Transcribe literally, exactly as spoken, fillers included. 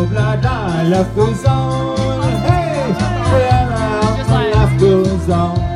blah blah blah. Life goes on. Hey, well, life goes on.